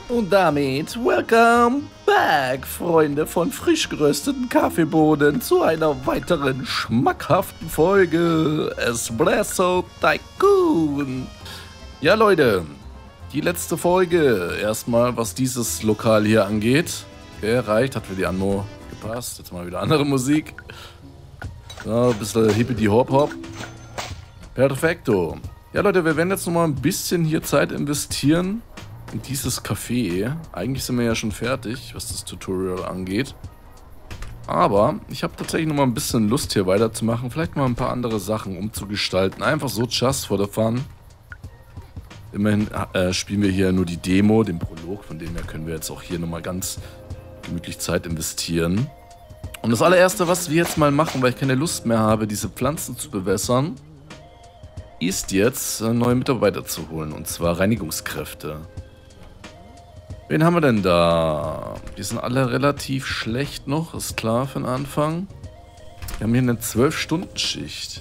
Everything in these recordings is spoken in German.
Und damit welcome back, Freunde von frisch gerösteten Kaffeebohnen, zu einer weiteren schmackhaften Folge Espresso Tycoon. Ja, Leute, die letzte Folge erstmal, was dieses Lokal hier angeht. Okay, reicht, hat für die Anmo gepasst. Jetzt mal wieder andere Musik. So, ein bisschen Hippity-Hop-Hop. Perfekto. Ja, Leute, wir werden jetzt nochmal ein bisschen hier Zeit investieren in dieses Café. Eigentlich sind wir ja schon fertig, was das Tutorial angeht. Aber ich habe tatsächlich noch mal ein bisschen Lust hier weiterzumachen. Vielleicht mal ein paar andere Sachen umzugestalten. Einfach so just for the fun. Immerhin spielen wir hier nur die Demo, den Prolog. Von dem her können wir jetzt auch hier nochmal ganz gemütlich Zeit investieren. Und das allererste, was wir jetzt mal machen, weil ich keine Lust mehr habe, diese Pflanzen zu bewässern, ist jetzt neue Mitarbeiter zu holen. Und zwar Reinigungskräfte. Wen haben wir denn da? Die sind alle relativ schlecht noch, ist klar für den Anfang. Wir haben hier eine 12-Stunden-Schicht.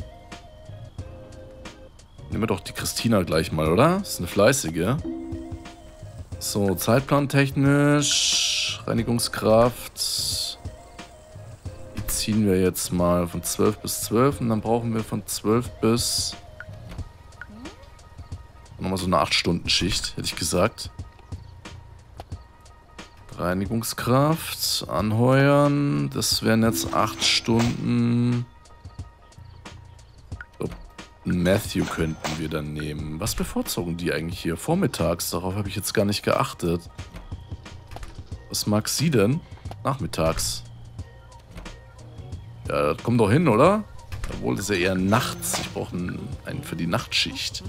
Nehmen wir doch die Christina gleich mal, oder? Das ist eine fleißige. So, zeitplantechnisch, Reinigungskraft. Die ziehen wir jetzt mal von 12 bis 12 und dann brauchen wir von 12 bis... nochmal so eine 8-Stunden-Schicht, hätte ich gesagt. Reinigungskraft, anheuern, das wären jetzt 8 Stunden. Ich glaube, Matthew könnten wir dann nehmen. Was bevorzugen die eigentlich hier? Vormittags, darauf habe ich jetzt gar nicht geachtet. Was mag sie denn? Nachmittags. Ja, das kommt doch hin, oder? Obwohl, das ist ja eher nachts. Ich brauche einen für die Nachtschicht.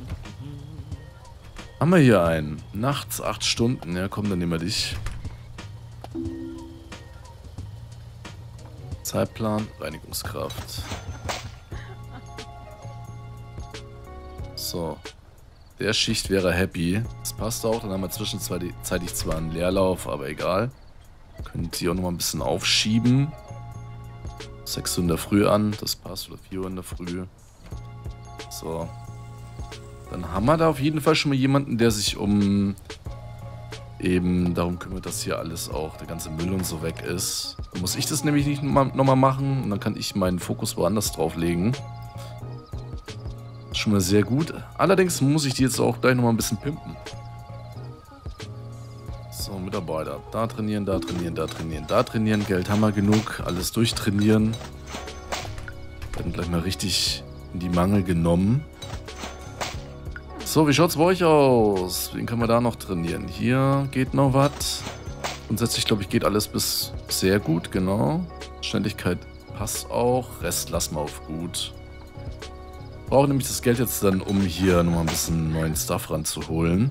Haben wir hier einen? Nachts 8 Stunden. Ja, komm, dann nehmen wir dich. Zeitplan, Reinigungskraft. So. Der Schicht wäre happy. Das passt auch. Dann haben wir zwischenzeitlich zwar einen Leerlauf, aber egal. Können die auch noch mal ein bisschen aufschieben. 6 Uhr in der Früh an. Das passt. Oder 4 Uhr in der Früh. So. Dann haben wir da auf jeden Fall schon mal jemanden, der sich eben darum kümmert, dass hier alles auch, der ganze Müll und so weg ist. Dann muss ich das nämlich nicht nochmal machen und dann kann ich meinen Fokus woanders drauf legen. Schon mal sehr gut. Allerdings muss ich die jetzt auch gleich nochmal ein bisschen pimpen. So, Mitarbeiter. Da trainieren, da trainieren, da trainieren, da trainieren. Geld haben wir genug. Alles durchtrainieren. Werden gleich mal richtig in die Mangel genommen. So, wie schaut's bei euch aus? Wen können wir da noch trainieren? Hier geht noch was. Grundsätzlich, glaube ich, geht alles bis sehr gut, genau. Schnelligkeit passt auch. Rest lassen wir auf gut. Brauche nämlich das Geld jetzt dann, um hier nochmal ein bisschen neuen Stuff ranzuholen.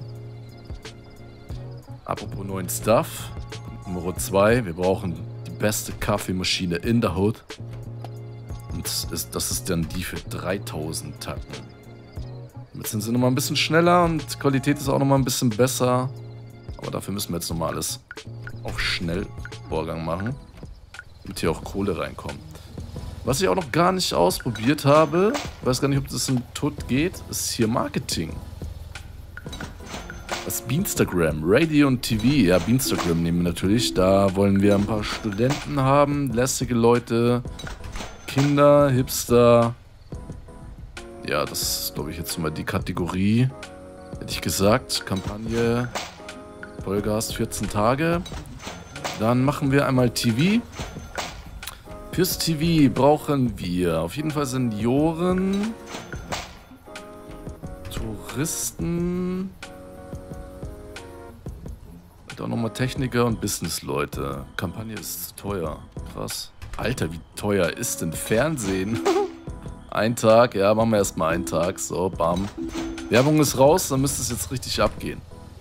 Apropos neuen Stuff. Nummer 2. Wir brauchen die beste Kaffeemaschine in der Hood. Und das ist dann die für 3000 Tacken. Damit sind sie nochmal ein bisschen schneller und die Qualität ist auch nochmal ein bisschen besser. Aber dafür müssen wir jetzt nochmal alles auf Schnellvorgang machen, damit hier auch Kohle reinkommt. Was ich auch noch gar nicht ausprobiert habe, weiß gar nicht, ob das in TUT geht, ist hier Marketing. Das Beanstagram, Radio und TV. Ja, Beanstagram nehmen wir natürlich. Da wollen wir ein paar Studenten haben, lässige Leute, Kinder, Hipster. Ja, das ist, glaube ich, jetzt mal die Kategorie, hätte ich gesagt. Kampagne, Vollgas, 14 Tage. Dann machen wir einmal TV. Fürs TV brauchen wir auf jeden Fall Senioren, Touristen, und auch nochmal Techniker und Businessleute. Kampagne ist zu teuer. Krass. Alter, wie teuer ist denn Fernsehen? Ein Tag, ja, machen wir erstmal einen Tag. So, bam. Werbung ist raus, dann müsste es jetzt richtig abgehen.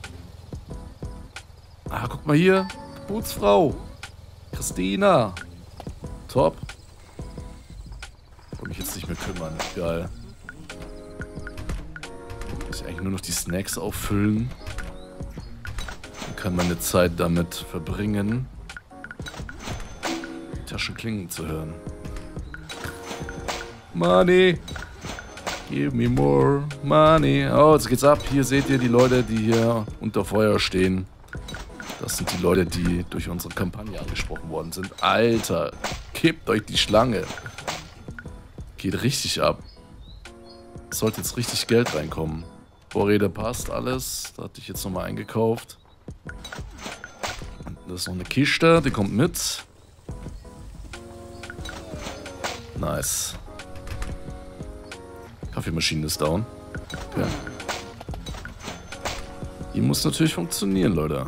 Ah, guck mal hier. Geburtsfrau. Christina. Top. Ich wollte mich jetzt nicht mehr kümmern. Geil. Muss ich eigentlich nur noch die Snacks auffüllen. Dann kann meine Zeit damit verbringen, die Taschenklingen zu hören. Money. Give me more money. Oh, jetzt geht's ab. Hier seht ihr die Leute, die hier unter Feuer stehen. Das sind die Leute, die durch unsere Kampagne angesprochen worden sind. Alter, kippt euch die Schlange. Geht richtig ab. Sollte jetzt richtig Geld reinkommen. Vorräte passt alles. Da hatte ich jetzt nochmal eingekauft. Und das ist noch eine Kiste, die kommt mit. Nice. Kaffeemaschine ist down. Okay. Die muss natürlich funktionieren, Leute.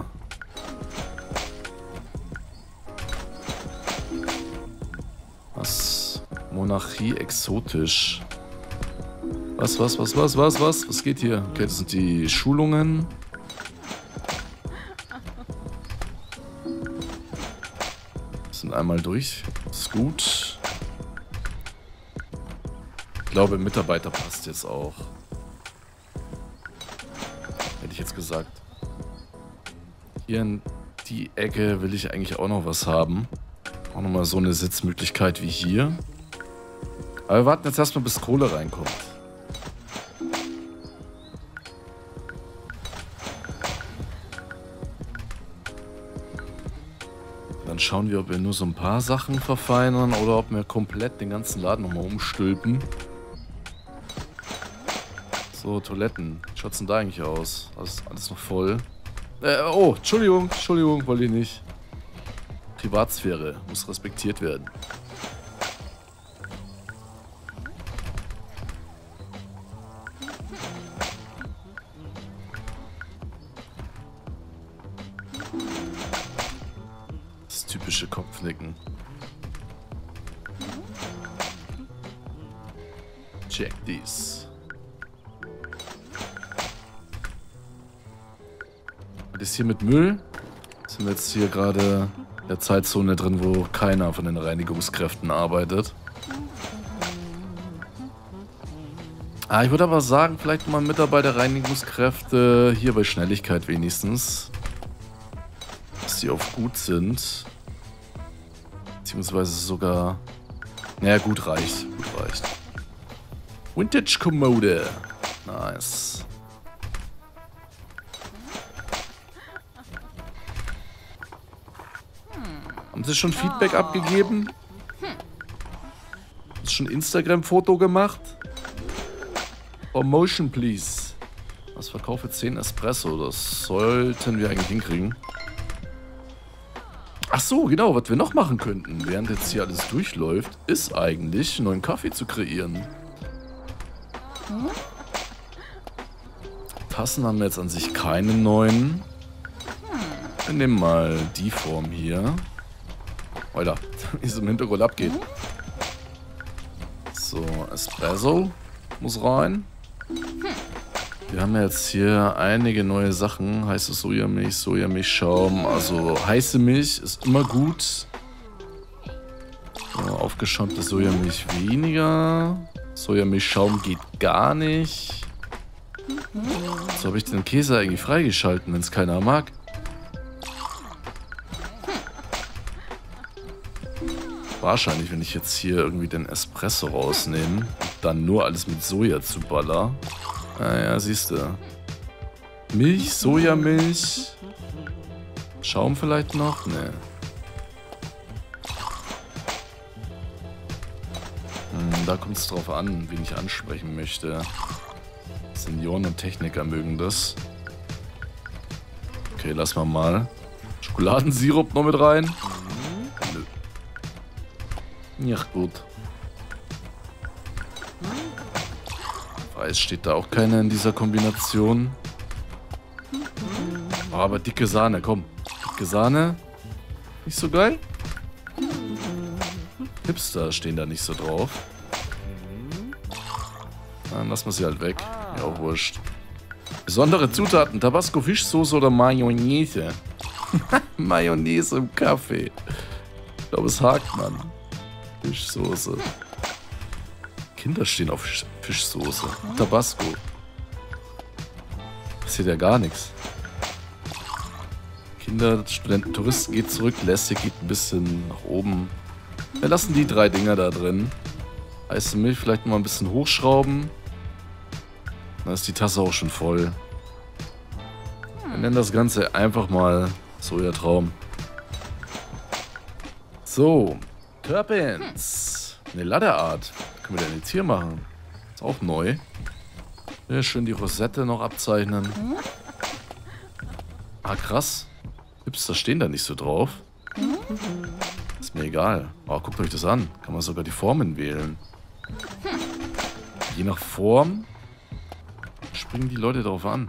Was? Monarchie exotisch. Was? Was geht hier? Okay, das sind die Schulungen. Sind einmal durch. Ist gut. Ich glaube, Mitarbeiter passt jetzt auch. Hätte ich jetzt gesagt. Hier in die Ecke will ich eigentlich auch noch was haben. Auch nochmal so eine Sitzmöglichkeit wie hier. Aber wir warten jetzt erstmal, bis Kohle reinkommt. Dann schauen wir, ob wir nur so ein paar Sachen verfeinern oder ob wir komplett den ganzen Laden nochmal umstülpen. So, Toiletten. Wie schaut's denn da eigentlich aus? Alles noch voll. Oh, Entschuldigung, wollte ich nicht. Privatsphäre muss respektiert werden. Das typische Kopfnicken. Check dies. Was ist hier mit Müll? Sind wir jetzt hier gerade in der Zeitzone drin, wo keiner von den Reinigungskräften arbeitet. Ich würde aber sagen, vielleicht mal Mitarbeiter-Reinigungskräfte hier bei Schnelligkeit wenigstens. Dass die auf gut sind. Beziehungsweise sogar... Naja, gut reicht. Vintage-Kommode. Nice. Haben Sie schon Feedback abgegeben? Hast du schon Instagram-Foto gemacht? Promotion, please. Was verkaufe 10 Espresso? Das sollten wir eigentlich hinkriegen. Ach so, genau. Was wir noch machen könnten, während jetzt hier alles durchläuft, ist eigentlich einen neuen Kaffee zu kreieren. Tassen haben wir jetzt an sich keine neuen. Wir nehmen mal die Form hier. Alter, wie es im Hintergrund abgeht. So, Espresso muss rein. Wir haben jetzt hier einige neue Sachen. Heiße Sojamilch, Sojamilchschaum. Also heiße Milch ist immer gut. So, aufgeschäumte Sojamilch weniger. Sojamilchschaum geht gar nicht. So habe ich den Käse eigentlich freigeschalten, wenn es keiner mag. Wahrscheinlich, wenn ich jetzt hier irgendwie den Espresso rausnehme und dann nur alles mit Soja zu baller. Ja, siehst du. Milch, Sojamilch. Schaum vielleicht noch? Ne. Da kommt es drauf an, wen ich ansprechen möchte. Senioren und Techniker mögen das. Okay, lass mal. Schokoladensirup noch mit rein. Ja, gut. Weiß steht da auch keiner in dieser Kombination. Oh, aber dicke Sahne, komm. Dicke Sahne. Nicht so geil? Hipster stehen da nicht so drauf. Dann lassen wir sie halt weg. Ja, auch wurscht. Besondere Zutaten: Tabasco, Fischsoße oder Mayonnaise. Mayonnaise im Kaffee. Ich glaube, es hakt, Mann. Fischsoße. Kinder stehen auf Fischsoße. Tabasco. Passiert ja gar nichts. Kinder, Studenten, Touristen geht zurück. Lässig geht ein bisschen nach oben. Wir lassen die 3 Dinger da drin. Heiße Milch vielleicht noch mal ein bisschen hochschrauben. Da ist die Tasse auch schon voll. Wir nennen das Ganze einfach mal Sojatraum. So, Turpins. Eine Ladderart. Können wir denn jetzt hier machen? Ist auch neu. Ja, schön die Rosette noch abzeichnen. Ah, krass. Hipster stehen da nicht so drauf. Ist mir egal. Oh, guckt euch das an. Kann man sogar die Formen wählen. Je nach Form springen die Leute darauf an.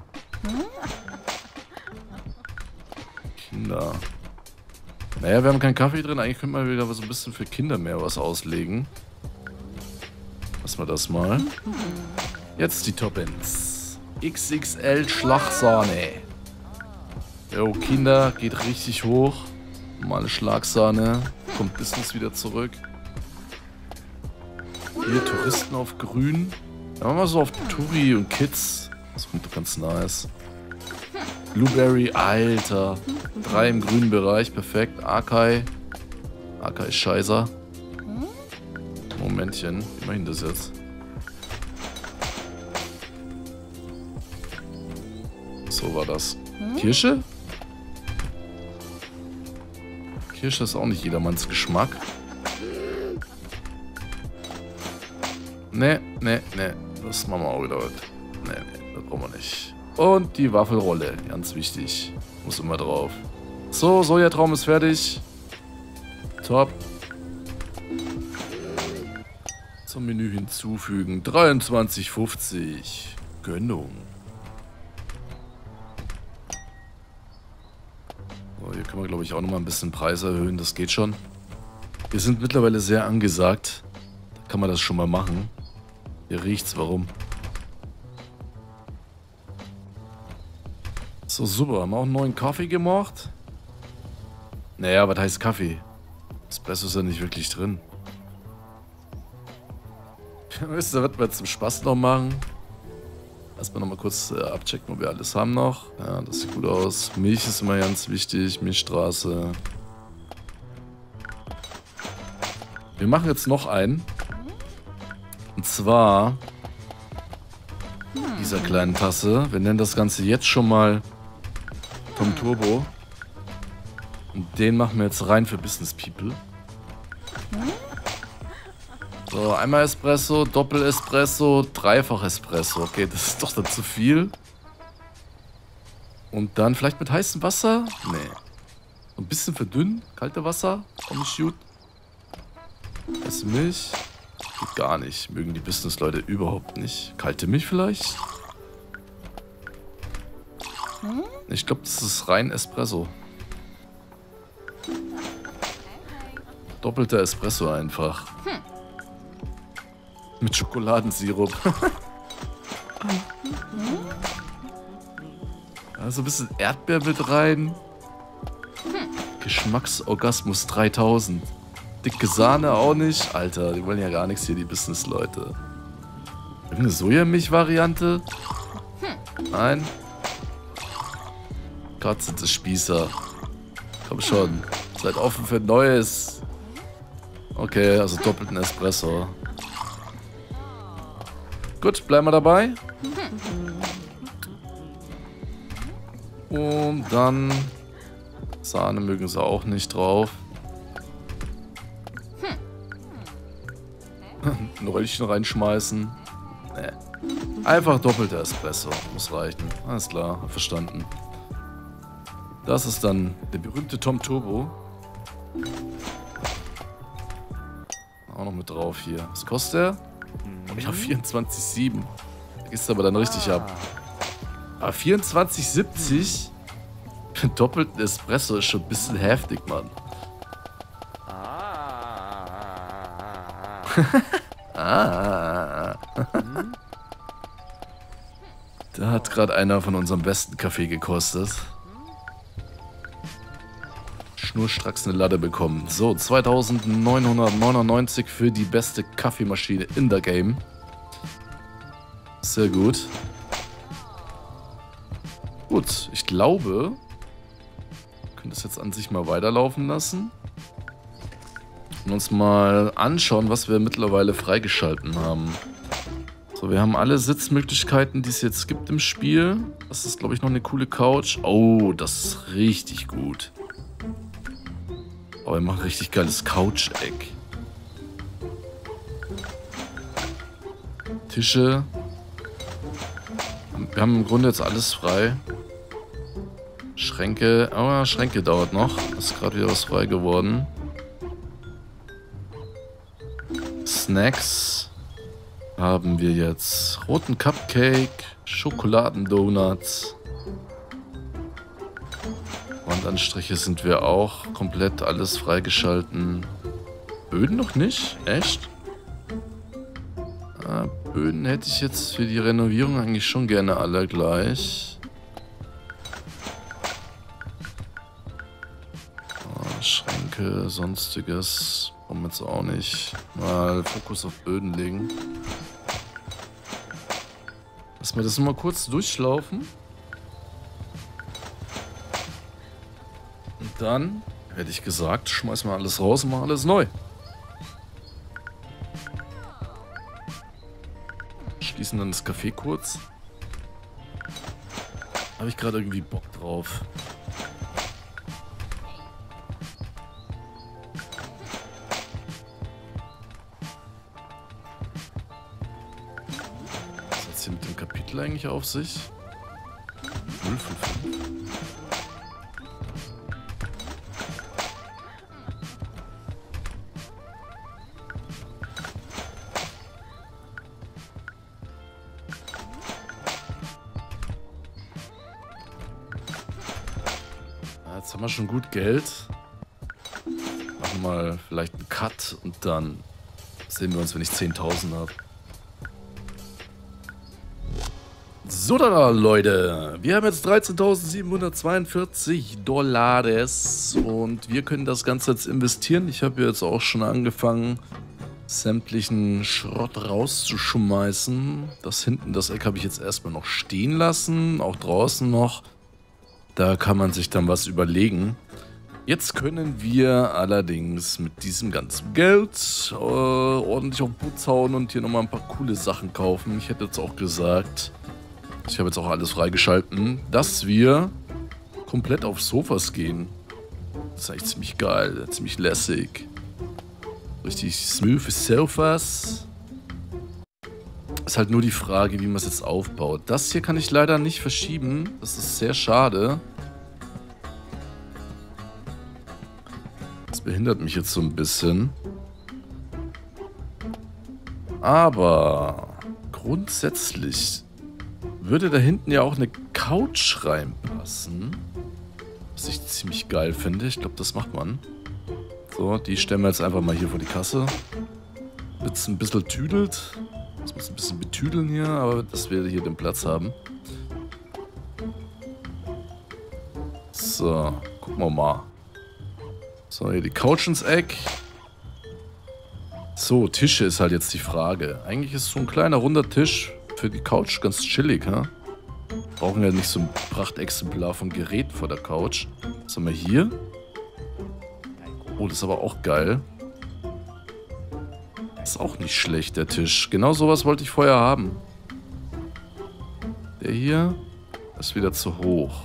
Kinder. Naja, wir haben keinen Kaffee drin. Eigentlich könnte man wieder so ein bisschen für Kinder mehr was auslegen. Lassen wir das mal. Jetzt die Toppings. XXL Schlagsahne. Jo, Kinder, geht richtig hoch. Normale Schlagsahne. Kommt Business wieder zurück. Hier Touristen auf grün. Ja, machen wir so auf Touri und Kids. Das kommt doch ganz nice. Blueberry, Alter. 3 im grünen Bereich, perfekt. Akai. Akai ist Scheißer. Momentchen, wie mache ich das jetzt? So war das. Kirsche? Kirsche ist auch nicht jedermanns Geschmack. Ne. Das machen wir auch wieder. Ne, das brauchen wir nicht. Und die Waffelrolle, ganz wichtig. Muss immer drauf. So, Sojatraum ist fertig. Top. Zum Menü hinzufügen. 23,50. Gönnung. So, hier können wir, glaube ich, auch nochmal ein bisschen Preis erhöhen. Das geht schon. Wir sind mittlerweile sehr angesagt. Da kann man das schon mal machen. Hier riecht's, warum? So, super. Haben wir auch einen neuen Kaffee gemacht? Naja, was heißt Kaffee? Espresso ist ja nicht wirklich drin. Wisst ihr, was wir zum Spaß noch machen? Erstmal nochmal kurz abchecken, ob wir alles haben noch. Ja, das sieht gut aus. Milch ist immer ganz wichtig. Milchstraße. Wir machen jetzt noch einen. Und zwar dieser kleinen Tasse. Wir nennen das Ganze jetzt schon mal Tom Turbo. Und den machen wir jetzt rein für Business People. So, einmal Espresso, Doppel-Espresso, Dreifach-Espresso. Okay, das ist doch dann zu viel. Und dann vielleicht mit heißem Wasser? Nee. So ein bisschen verdünnen. Kalte Wasser. Auch nicht gut. Heiße Milch. Geht gar nicht. Mögen die Business-Leute überhaupt nicht. Kalte Milch vielleicht? Ich glaube, das ist rein Espresso. Doppelter Espresso einfach. Mit Schokoladensirup. Also ein bisschen Erdbeer mit rein. Geschmacksorgasmus 3000. Dicke Sahne auch nicht. Alter, die wollen ja gar nichts hier, die Business-Leute. Irgendeine Sojamilch-Variante? Nein. Gott, sind das Spießer. Komm schon. Seid offen für Neues. Okay, also doppelten Espresso. Gut, bleiben wir dabei. Und dann Sahne mögen sie auch nicht drauf. Ein Röllchen reinschmeißen. Nee. Einfach doppelter Espresso. Muss reichen. Alles klar, hab verstanden. Das ist dann der berühmte Tom Turbo. Auch noch mit drauf hier. Was kostet der? Ich habe 24,7. Da gehst du aber dann richtig ab. Aber 24,70 für einen doppelten Espresso ist schon ein bisschen heftig, Mann. Da hat gerade einer von unserem besten Kaffee gekostet. Schnurstracks eine Latte bekommen. So, 2999 für die beste Kaffeemaschine in der Game. Sehr gut. Gut, ich glaube, wir können das jetzt an sich mal weiterlaufen lassen. Und uns mal anschauen, was wir mittlerweile freigeschalten haben. So, So, wir haben alle Sitzmöglichkeiten, die es jetzt gibt im Spiel. Das ist, glaube ich, noch eine coole Couch. Oh, das ist richtig gut. Oh, wir machen richtig geiles Couch-Eck. Tische. Wir haben im Grunde jetzt alles frei. Schränke. Oh, Schränke dauert noch. Ist gerade wieder was frei geworden. Snacks haben wir jetzt. Roten Cupcake, Schokoladendonuts. Wandanstriche sind wir auch komplett alles freigeschalten. Böden noch nicht? Echt? Böden hätte ich jetzt für die Renovierung eigentlich schon gerne alle gleich. Schränke, sonstiges. Warum jetzt auch nicht? Mal Fokus auf Böden legen. Lass mir das mal kurz durchlaufen. Und dann, hätte ich gesagt, schmeißen wir alles raus und machen alles neu. Schließen dann das Café kurz. Habe ich gerade irgendwie Bock drauf. Was hat es hier mit dem Kapitel eigentlich auf sich? 0 von 5. Jetzt haben wir schon gut Geld. Machen wir mal vielleicht einen Cut und dann sehen wir uns, wenn ich 10.000 habe. So, da Leute. Wir haben jetzt 13.742 Dollars und wir können das Ganze jetzt investieren. Ich habe jetzt auch schon angefangen, sämtlichen Schrott rauszuschmeißen. Das hinten, das Eck habe ich jetzt erstmal noch stehen lassen, auch draußen noch. Da kann man sich dann was überlegen. Jetzt können wir allerdings mit diesem ganzen Geld ordentlich auf Putz hauen und hier nochmal ein paar coole Sachen kaufen. Ich hätte jetzt auch gesagt, ich habe jetzt auch alles freigeschalten, dass wir komplett auf Sofas gehen. Das ist eigentlich ziemlich geil, ziemlich lässig. Richtig smooth Sofas. Ist halt nur die Frage, wie man es jetzt aufbaut. Das hier kann ich leider nicht verschieben. Das ist sehr schade. Das behindert mich jetzt so ein bisschen. Aber grundsätzlich würde da hinten ja auch eine Couch reinpassen. Was ich ziemlich geil finde. Ich glaube, das macht man. So, die stellen wir jetzt einfach mal hier vor die Kasse. Wird's ein bisschen tüdelt. Das muss ein bisschen betüdeln hier, aber dass wir hier den Platz haben. So, gucken wir mal. So, hier die Couch ins Eck. So, Tische ist halt jetzt die Frage. Eigentlich ist so ein kleiner runder Tisch für die Couch ganz chillig, ha? Brauchen ja nicht so ein Prachtexemplar vom Gerät vor der Couch. Was haben wir hier? Oh, das ist aber auch geil. Ist auch nicht schlecht, der Tisch. Genau sowas wollte ich vorher haben. Der hier ist wieder zu hoch.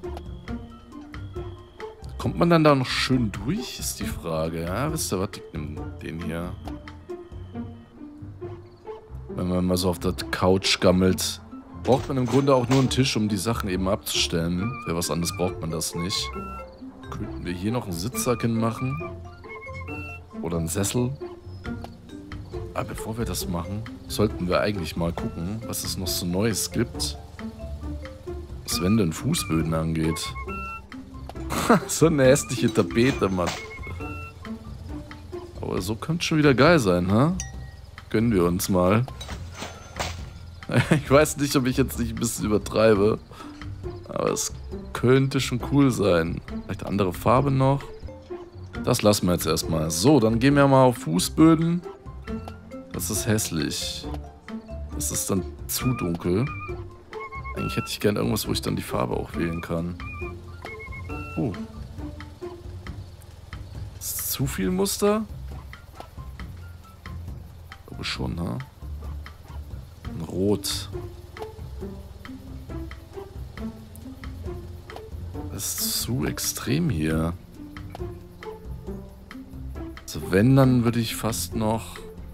Kommt man dann da noch schön durch, ist die Frage. Ja, wisst ihr was, ich nehme den hier. Wenn man mal so auf der Couch gammelt, braucht man im Grunde auch nur einen Tisch, um die Sachen eben abzustellen. Für was anderes braucht man das nicht. Könnten wir hier noch einen Sitzsack hinmachen? Oder einen Sessel? Aber bevor wir das machen, sollten wir eigentlich mal gucken, was es noch so Neues gibt. Was Wände und Fußböden angeht. So eine hässliche Tapete, Mann. Aber so könnte schon wieder geil sein, ha? Gönnen wir uns mal. Ich weiß nicht, ob ich jetzt nicht ein bisschen übertreibe. Aber es könnte schon cool sein. Vielleicht andere Farbe noch. Das lassen wir jetzt erstmal. So, dann gehen wir mal auf Fußböden. Das ist hässlich. Das ist dann zu dunkel. Eigentlich hätte ich gerne irgendwas, wo ich dann die Farbe auch wählen kann. Oh. Ist zu viel Muster? Ich glaube schon, ha? Rot. Das ist zu extrem hier. Also wenn, dann würde ich fast noch...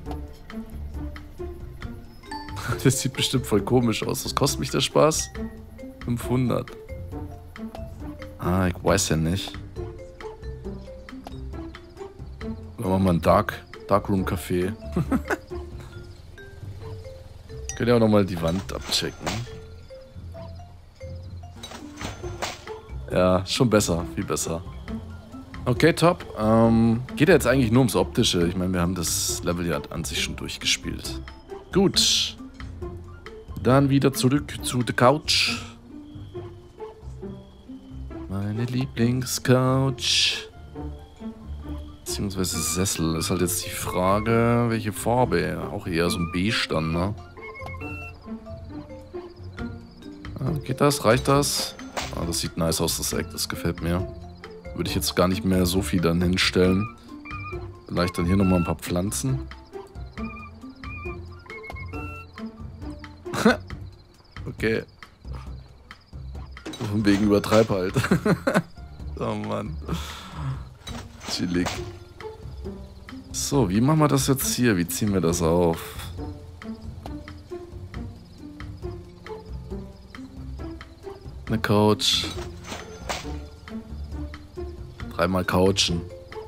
Das sieht bestimmt voll komisch aus. Was kostet mich der Spaß? 500. Ah, ich weiß ja nicht. Dann machen wir ein Darkroom-Café. Könnt ihr auch nochmal die Wand abchecken. Ja, schon besser. Viel besser. Okay, top. Geht ja jetzt eigentlich nur ums Optische. Ich meine, wir haben das Level ja an sich schon durchgespielt. Gut. Dann wieder zurück zu der Couch. Meine Lieblingscouch. Beziehungsweise Sessel. Ist halt jetzt die Frage, welche Farbe. Auch eher so ein Beige dann, ne? Geht das? Reicht das? Ah, das sieht nice aus, das Eck. Das gefällt mir. Würde ich jetzt gar nicht mehr so viel dann hinstellen. Vielleicht dann hier nochmal ein paar Pflanzen. Okay. Von wegen übertreib halt. Oh Mann. Chillig. So, wie machen wir das jetzt hier? Wie ziehen wir das auf? Eine Couch. 3-mal couchen.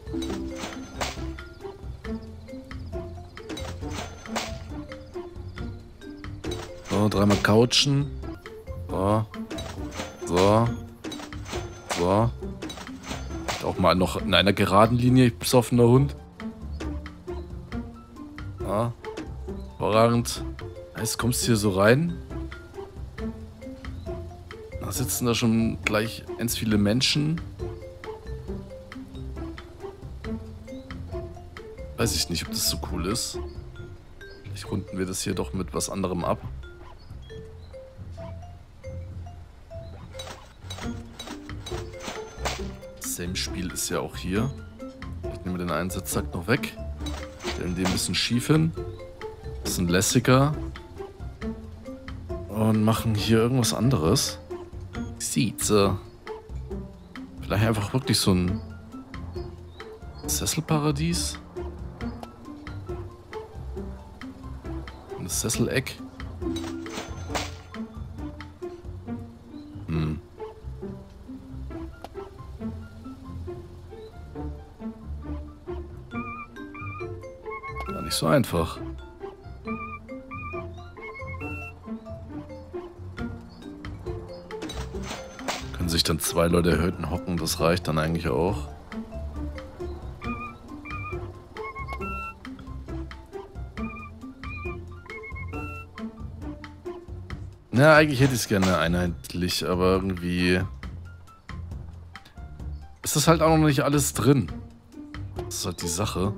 So, 3-mal couchen. So. So. So. Auch mal noch in einer geraden Linie, besoffener Hund. Ja. Überragend. Jetzt kommst du hier so rein. Da sitzen da schon gleich ganz viele Menschen. Weiß ich nicht, ob das so cool ist. Vielleicht runden wir das hier doch mit was anderem ab. Same Spiel ist ja auch hier. Ich nehme den einen Sitzsack noch weg. Stellen den ein bisschen schief hin. Bisschen lässiger. Und machen hier irgendwas anderes. Sieht vielleicht einfach wirklich so ein Sesselparadies. Ein Sesseleck. Gar nicht so einfach. Können sich dann 2 Leute erhöhten hocken, das reicht dann eigentlich auch. Ja, eigentlich hätte ich es gerne einheitlich, aber irgendwie ist das halt auch noch nicht alles drin. Das ist halt die Sache.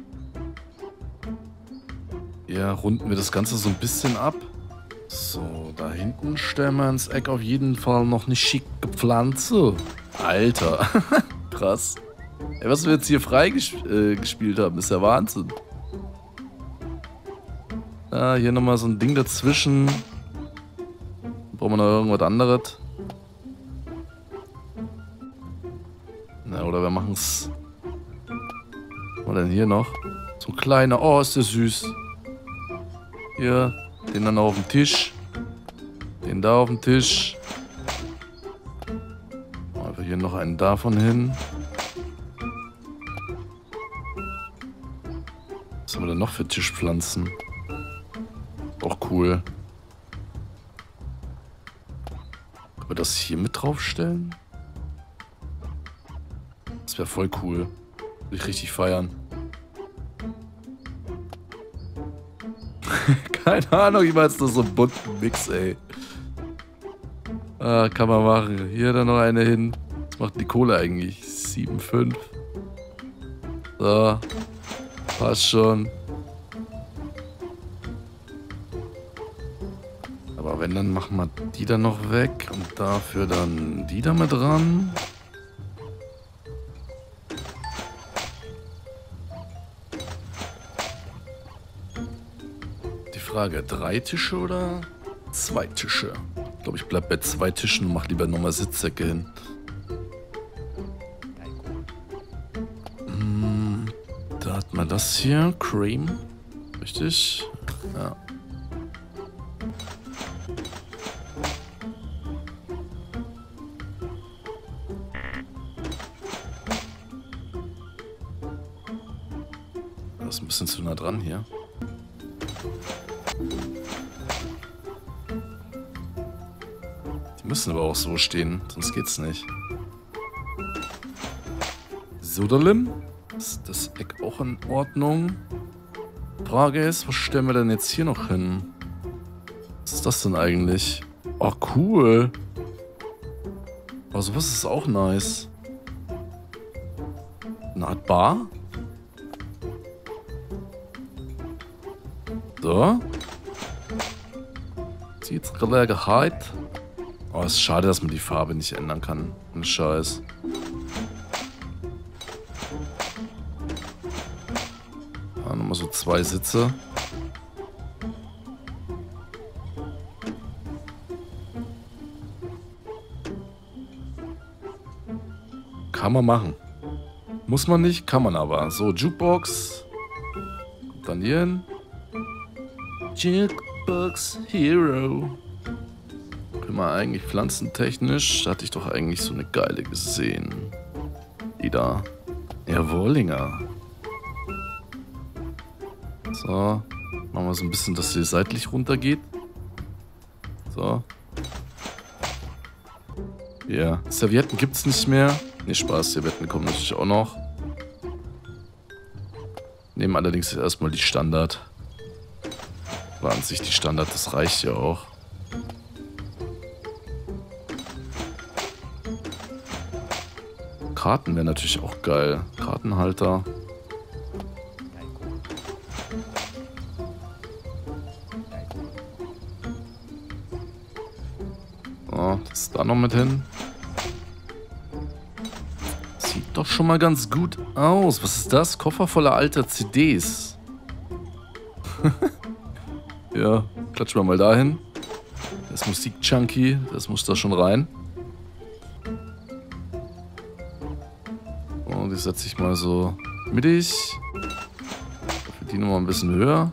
Ja, runden wir das Ganze so ein bisschen ab. So, da hinten stellen wir ins Eck auf jeden Fall noch eine schicke Pflanze. Alter, krass. Ey, was wir jetzt hier frei gespielt haben, ist ja Wahnsinn. Ah, hier nochmal so ein Ding dazwischen. Brauchen wir noch irgendwas anderes? Na, oder wir machen es. Was haben wir denn hier noch? So ein kleiner. Oh, ist der süß. Hier, den dann auf dem Tisch. Den da auf dem Tisch. Einfach hier noch einen davon hin. Was haben wir denn noch für Tischpflanzen? Auch cool. Können wir das hier mit draufstellen? Das wäre voll cool. Würde ich richtig feiern. Keine Ahnung, ich weiß nur so einen bunten Mix, ey. Ah, kann man machen. Hier dann noch eine hin. Was macht die Kohle eigentlich? 7,5. So. Passt schon. Aber wenn, dann machen wir die dann noch weg. Und dafür dann die da mit dran. Die Frage, 3 Tische oder 2 Tische? Ich glaube, ich bleibe bei 2 Tischen und mache lieber nochmal Sitzsäcke hin. Da hat man das hier, Cream. Richtig? Ja. Das ist ein bisschen zu nah dran hier. Die müssen aber auch so stehen, sonst geht's nicht. Sodalim? Ist das Eck auch in Ordnung? Frage ist, was stellen wir denn jetzt hier noch hin? Was ist das denn eigentlich? Oh, cool. Aber sowas ist auch nice. Eine Art Bar? So. Sieht's gerade geheilt. Oh, ist schade, dass man die Farbe nicht ändern kann. Ein Scheiß. Ja, nochmal so 2 Sitze. Kann man machen. Muss man nicht, kann man aber. So, Jukebox. Dann hier hin. Jukebox Hero. Können wir eigentlich pflanzentechnisch, da hatte ich doch eigentlich so eine geile gesehen. Die da. Jawollinger. So. Machen wir so ein bisschen, dass sie seitlich runtergeht. So. Ja. Servietten gibt's nicht mehr. Ne, Spaß, Servietten kommen natürlich auch noch. Nehmen allerdings erstmal die Standard. War an sich die Standard, das reicht ja auch. Karten wäre natürlich auch geil. Kartenhalter. So, das ist da noch mit hin. Sieht doch schon mal ganz gut aus. Was ist das? Koffer voller alter CDs. Ja, klatschen wir mal dahin. Das Musik-Chunky, das muss da schon rein. Und die setze ich mal so mittig. Dafür die nochmal ein bisschen höher.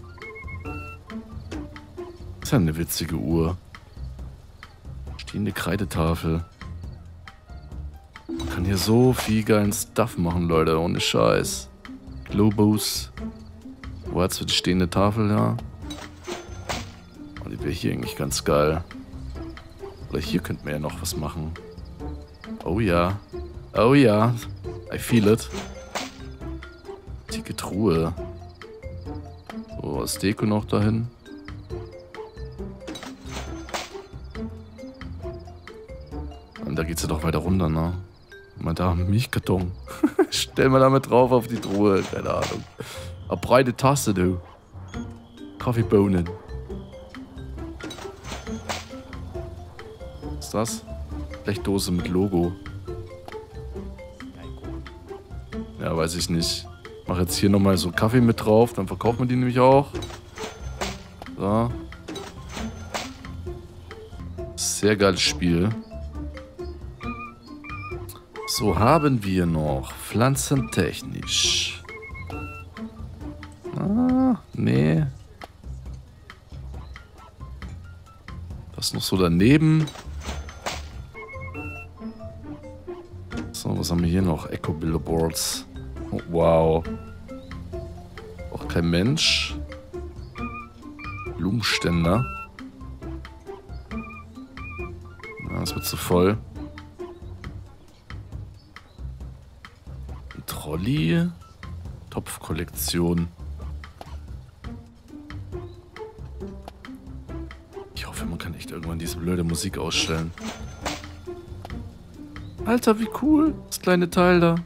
Das ist ja eine witzige Uhr. Stehende Kreidetafel. Man kann hier so viel geilen Stuff machen, Leute, ohne Scheiß. Globus. Wo hat's für die stehende Tafel, ja? Oh, die wäre hier eigentlich ganz geil. Oder hier könnten wir ja noch was machen. Oh ja. Oh ja. I feel it. Dicke Truhe. So, was Deko noch dahin? Und da geht's ja doch weiter runter, ne? Mal da, Milchkarton. Stell mal damit drauf auf die Truhe. Keine Ahnung. Eine breite Tasse, du. Kaffeebohnen. Was ist das? Blechdose mit Logo. Ja, weiß ich nicht. Mach jetzt hier nochmal so Kaffee mit drauf, dann verkauft man die nämlich auch. So. Sehr geiles Spiel. So, haben wir noch pflanzentechnisch. Ah, nee. Das noch so daneben. So, was haben wir hier noch? Eco-Billboards. Oh, wow. Auch kein Mensch. Blumenständer. Ja, das wird zu voll. Ein Trolley. Topfkollektion. Ich hoffe, man kann echt irgendwann diese blöde Musik ausstellen. Alter, wie cool. Das kleine Teil da.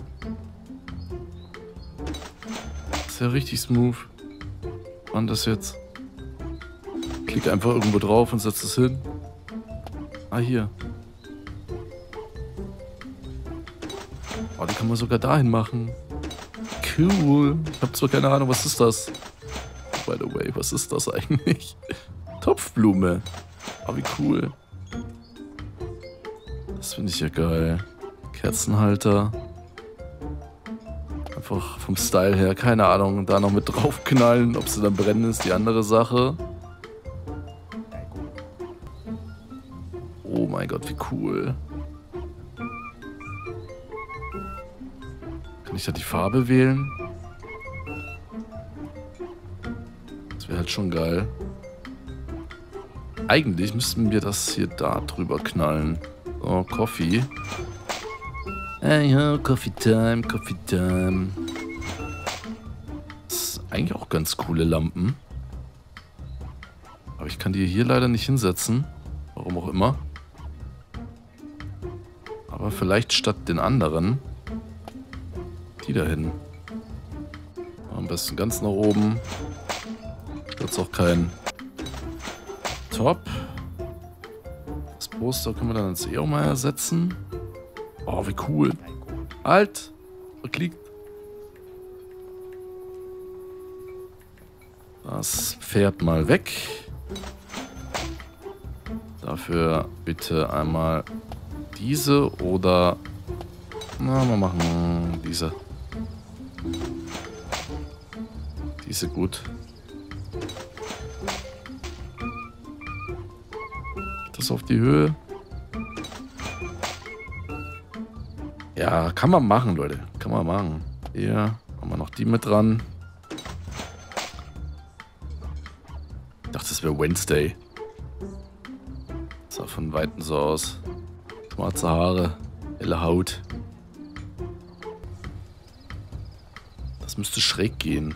Das ist ja richtig smooth. Wann das jetzt? Klick einfach irgendwo drauf und setz es hin. Ah, hier. Oh, die kann man sogar dahin machen. Cool. Ich habe zwar keine Ahnung, was ist das? by the way. Was ist das eigentlich? Topfblume. Oh, wie cool. Das finde ich ja geil. Kerzenhalter. Einfach vom Style her, keine Ahnung, da noch mit draufknallen. Ob sie dann brennen, ist die andere Sache. Oh mein Gott, wie cool. Kann ich da die Farbe wählen? Das wäre halt schon geil. Eigentlich müssten wir das hier da drüber knallen. So, Coffee. Hey, ja, Coffee Time, Coffee Time. Das ist eigentlich auch ganz coole Lampen. Aber ich kann die hier leider nicht hinsetzen. Warum auch immer. Aber vielleicht statt den anderen die da hin. Am besten ganz nach oben. Stürzt auch kein Top. Das Poster können wir dann ins auch mal ersetzen. Oh, wie cool. Halt! Verklickt. Das Pferd mal weg. Dafür bitte einmal diese oder... Na, wir machen diese. Diese gut. Das auf die Höhe. Ja, kann man machen, Leute. Kann man machen. Hier haben wir noch die mit dran. Ich dachte, das wäre Wednesday. Sah von Weitem so aus. Schwarze Haare, helle Haut. Das müsste schräg gehen.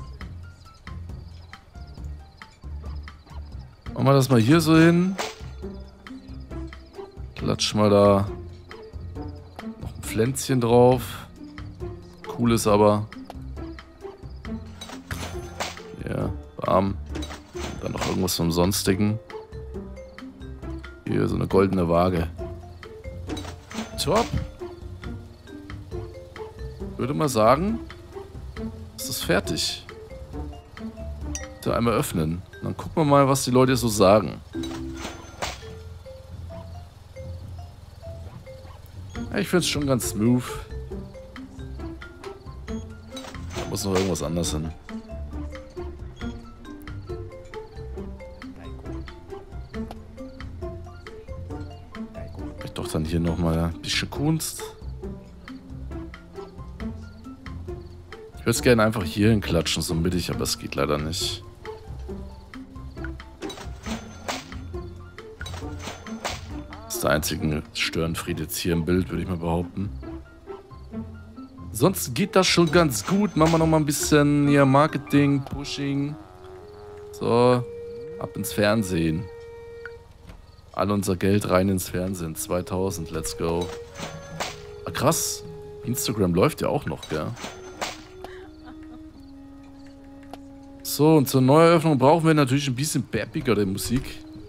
Machen wir das mal hier so hin. Klatsch mal da noch ein Pflänzchen drauf. Cool ist aber. Ja, warm. Dann noch irgendwas vom Sonstigen. Hier so eine goldene Waage. Top. Würde mal sagen, ist das fertig. Da einmal öffnen. Dann gucken wir mal, was die Leute so sagen. Ja, ich finde es schon ganz smooth. Da muss noch irgendwas anderes hin. Vielleicht doch dann hier nochmal ein bisschen Kunst. Ich würde es gerne einfach hier hinklatschen, so mittig, aber es geht leider nicht. Das ist der einzige Störenfried jetzt hier im Bild, würde ich mal behaupten. Sonst geht das schon ganz gut. Machen wir noch mal ein bisschen hier Marketing, Pushing. So, ab ins Fernsehen. All unser Geld rein ins Fernsehen. 2000, let's go. Ah, krass. Instagram läuft ja auch noch, gell? So, und zur Neueröffnung brauchen wir natürlich ein bisschen peppigere Musik.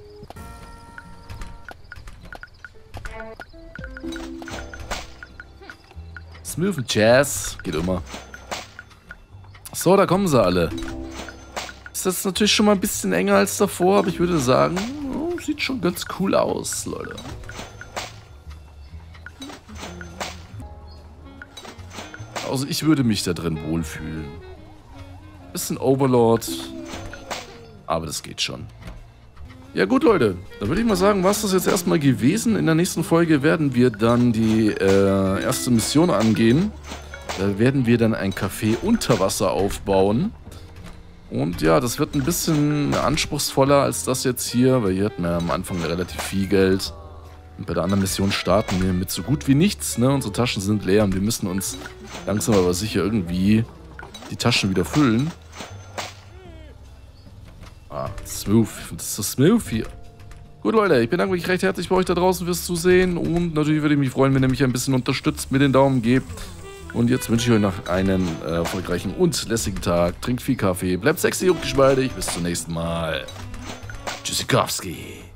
Smooth Jazz. Geht immer. So, da kommen sie alle. Ist jetzt natürlich schon mal ein bisschen enger als davor, aber ich würde sagen, oh, sieht schon ganz cool aus, Leute. Also ich würde mich da drin wohlfühlen. Bisschen Overlord, aber das geht schon. Ja gut, Leute, dann würde ich mal sagen, war es das jetzt erstmal gewesen. In der nächsten Folge werden wir dann die erste Mission angehen. Da werden wir dann ein Café unter Wasser aufbauen. Und ja, das wird ein bisschen anspruchsvoller als das jetzt hier, weil hier hatten wir am Anfang relativ viel Geld. Und bei der anderen Mission starten wir mit so gut wie nichts, ne? Unsere Taschen sind leer und wir müssen uns langsam aber sicher irgendwie die Taschen wieder füllen. Ah, smooth. Ich finde das so smooth hier. Gut, Leute, ich bedanke mich recht herzlich bei euch da draußen fürs Zusehen. Und natürlich würde ich mich freuen, wenn ihr mich ein bisschen unterstützt, mir den Daumen gebt. Und jetzt wünsche ich euch noch einen erfolgreichen und lässigen Tag. Trinkt viel Kaffee, bleibt sexy und geschmeidig. Bis zum nächsten Mal. Tschüssikowski.